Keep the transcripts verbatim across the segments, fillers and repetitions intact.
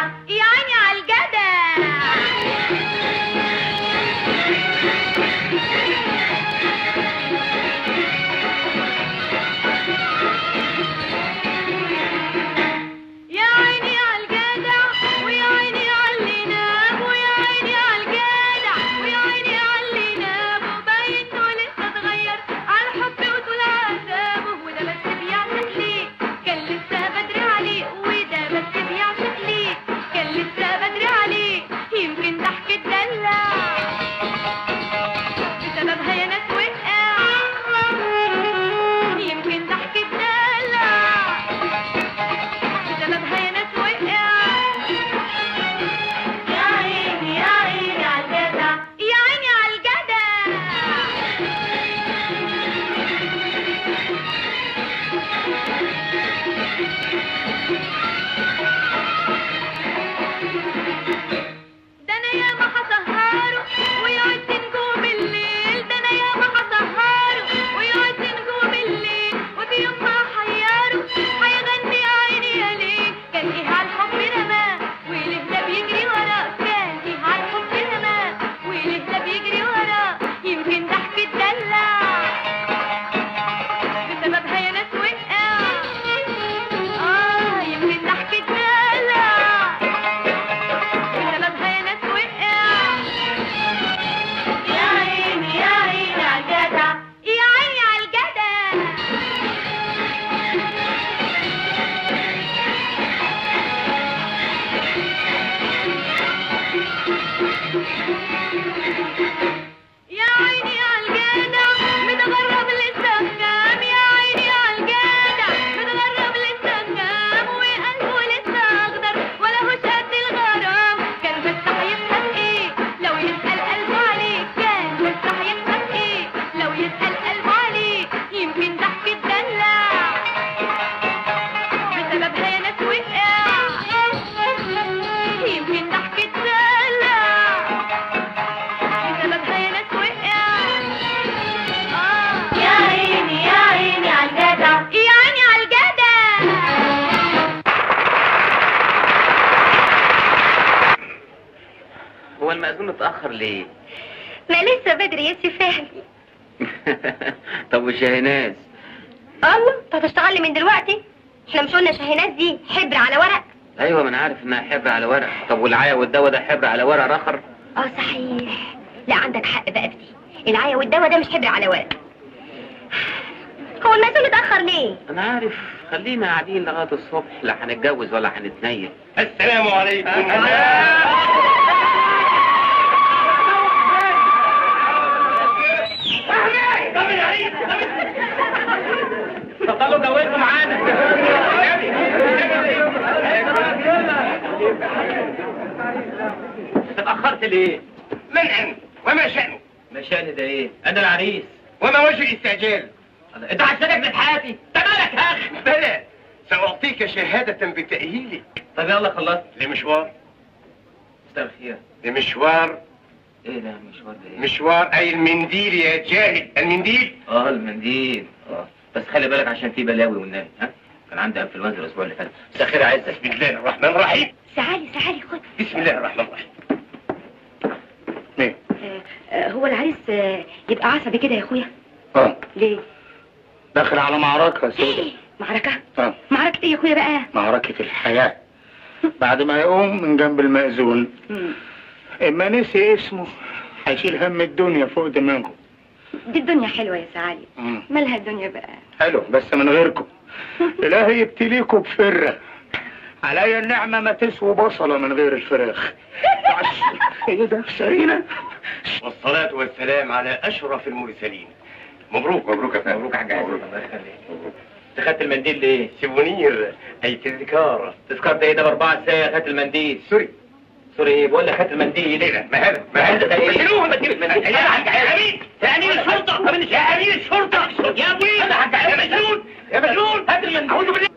يا عيني على الجدع. يا عيني على الجدع ويا عيني على اللي نام، ويا عيني على الجدع ويا عيني على اللي نام، وباين انه لسه اتغير على حبي وطول عذابه، وده بس بيعشق ليه كان لسه بدري عليه، وده بس بيعشق ليه كان لسه بدري عليه. يمكن ضحك الدلع بسببها يا ناس وقع، يمكن ضحك الدلع بسببها يا ناس وقع. يا عيني يا عيني على الجدع، يا عيني على الجدع. ده انا ياما هسهره ويعد نجوم الليل، ده انا ياما هسهره ويعد نجوم الليل، وفي يوم ما هحيره هيغني يا عيني يا ليل. كان ايه على الحب رماه وليه ده بيجري وراه، كان ايه على الحب رماه وليه ده بيجري وراه. يمكن ضحك الدلع بسببها يا ناس وقع، اه يمكن ضحك الدلع بسببها يا ناس وقع. يا عيني يا عيني على الجدع، يا عيني على الجدع. يا عيني على الجدع متغرب لسه نام، يا عيني على الجدع متغرب لسه نام، وقلبه لسه اخضر ولا هوش قد الغرام. كان بس هيفهم ايه لو يسأل قلبه عليه، كان بس هيفهم ايه لو يسأل قلبه عليه. يمكن ضحك الدلع بسببها يا ناس وقع، يمكن ضحك الدلع بسببها يا ناس وقع. آه. يا عيني يا عيني على الجدع، يا عيني على الجدع. هو المأذون اتأخر ليه؟ ما لسه بدري يا سي فهمي. طب وشاهناز؟ الله، انت هتشتغلي من دلوقتي؟ احنا مش قلنا شاهناز دي حبر على ورق؟ ايوه ما انا عارف انها حبر على ورق. طب والعيا والدواء ده حبر على ورق اخر؟ اه صحيح، لا عندك حق بقى في دي، العيا والدواء ده مش حبر على ورق. هو المأذون اتأخر ليه؟ انا عارف، خلينا قاعدين لغايه الصبح، لا هنتجوز ولا هنتنيل. السلام عليكم. تفضلوا جوزوا معانا. اتأخرت ليه؟ منعا وما شأنه؟ ما شأني ده ايه؟ انا العريس. وما وجه الاستعجال؟ انت عشانك من حياتي، انت مالك يا اخي؟ بلى، سأعطيك شهادة بتأهيلك. طب يلا خلصت. لمشوار. مساء الخير. لمشوار. ايه ده مشوار ده ايه؟ مشوار أي المنديل يا جاهل، المنديل. اه المنديل، اه بس خلي بالك عشان في بلاوي والنبي، ها؟ كان عندي انفلونزا الاسبوع اللي فات. مساء الخير يا عزة. بسم الله الرحمن الرحيم. تعالي تعالي خد. بسم الله الرحمن الرحيم. مين؟ آه آه هو العريس آه يبقى عصبي كده يا اخويا؟ اه ليه؟ داخل على معركة يا سيدي. معركة؟ اه معركة ايه يا اخويا بقى؟ معركة الحياة. بعد ما يقوم من جنب المأذون مم. اما نسي اسمه هيشيل هم الدنيا فوق دماغه. دي الدنيا حلوة يا سعالي. مم. مالها الدنيا بقى؟ حلو بس من غيركم. إلهي يبتليكوا بفرة. عليا النعمة ما تسوى بصلة من غير الفراخ. ايه ده سرينا؟ والصلاة والسلام على أشرف المرسلين. مبروك مبروك يا فندم. مبروك يا حاج عزة. الله يخليك. انت خدت المنديل ليه؟ سيفونير أي تذكار. تذكار ده ايه ده باربعة ازاي خدت المنديل؟ سوري سوري ايه؟ بقول لك خدت المنديل. ايه ده؟ ما هذا ما هذا ده ايه؟ شيلوه ما تجيب المنديل. يا حاج عزة يا أمين الشرطة يا أمين الشرطة يا أبوي يا حاج عزة يا مجنون يا مجنون هات المنديل. أعوذ بالله.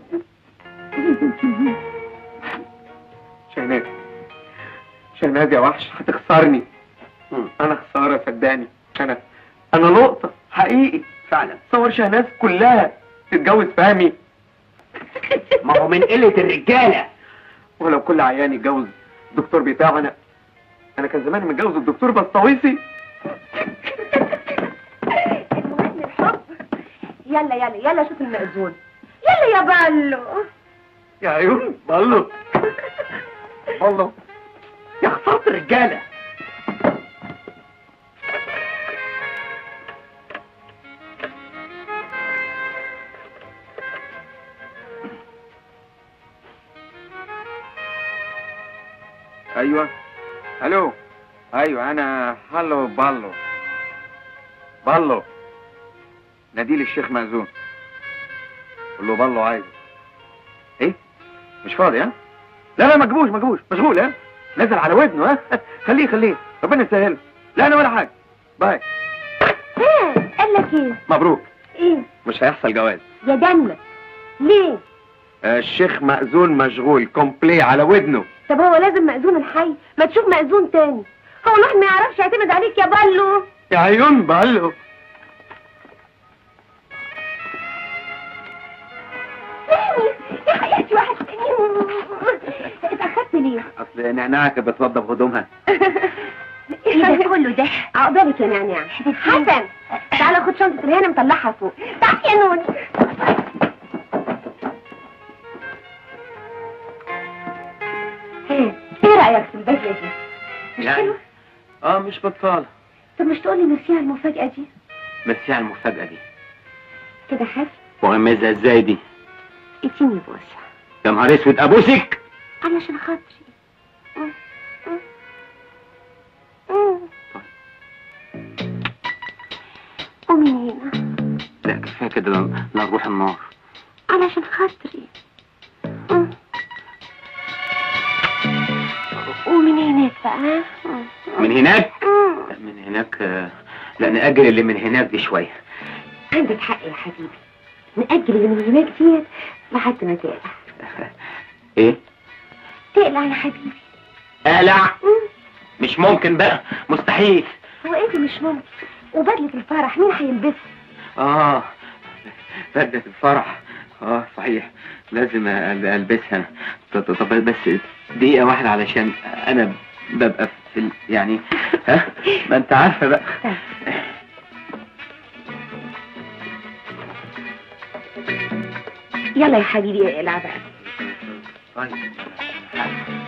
شهناز شهناز يا وحش هتخسرني. انا خساره صدقني. انا انا نقطه حقيقي فعلا. تصور شهناز كلها تتجوز فهمي. ما هو من قلة الرجالة. ولو كل عيان يتجوز الدكتور بتاعه انا انا كان زماني متجوز الدكتور بسطويسي. المهم الحب. يلا يلا يلا شوف المأذون. يلا يا بالو. يا عيون بالو بالو يا خسارة الرجالة. ايوه الو ايوه انا هلو بالو بالو ناديلي الشيخ مأذون. قول له بالو عايز ايه؟ مش فاضي ها؟ لا لا ما تجيبوش ما تجيبوش مشغول ها؟ نزل على ودنه ها؟ خليه خليه ربنا يسهله. لا انا ولا حاجه. باي. ايه قال لك ايه؟ مبروك. ايه؟ مش هيحصل جواز. يا دنك ليه؟ آه الشيخ مأذون مشغول كومبلي على ودنه. طب هو لازم مأذون الحي؟ ما تشوف مأذون تاني. هو الواحد ما يعرفش يعتمد عليك يا بالو. يا عيون بالو. يا حياتي واحد تاني. اتأخرت ليه؟ اصل نعناع كانت بتوضب هدومها. ايه ده كله ده؟ عقبالك يا نعناع. حسن تعالى خد شنطة الهانم طلعها فوق. تعالي يا نون. ايه رأيك في البدلة دي؟ مش يعني حلوة؟ اه مش بطالة. طب مش تقولي ميرسي على المفاجأة دي؟ ميرسي على المفاجأة دي. كده حاسس؟ وغمزها ازاي دي؟ اديني بوسة. يا نهار اسود ابوسك. علشان خاطري. مم. مم. مم. قومي من هنا. لا كفاية كده لا نروح النار. علشان خاطري. مم. ومن هناك بقى ها؟ من هناك؟ مم. لا من هناك آه، لا نأجل اللي من هناك دي شوية. عندك حق يا حبيبي. نأجل اللي من هناك ديت لحد ما تقلع. ايه؟ تقلع يا حبيبي. اقلع؟ مم. مش ممكن بقى، مستحيل. هو ايه اللي مش ممكن؟ وبدلة الفرح مين هيلبسها؟ اه بدلة الفرح. اه صحيح لازم أل- البسها. طب طب بس دقيقة واحدة علشان انا ببقى في ال... يعني ها ما انت عارفة بقى. يلا يا حبيبي اقلع بقى. طيب